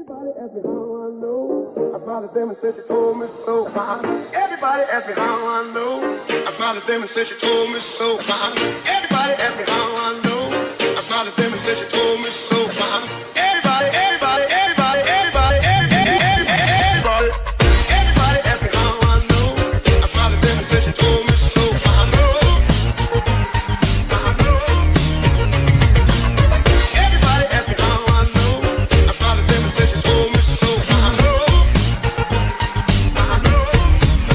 Everybody asked me how I know. I smiled at them and said she told me so. Everybody asked me how I know. I smiled at them and said she told me so. Everybody asked me how I know. I smiled at them and said she told me so.